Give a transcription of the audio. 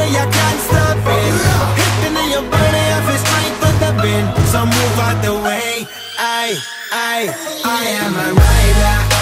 way I can't stop it. Hitting in your body, I feel straight to the bin. So move out the way. I am a rider.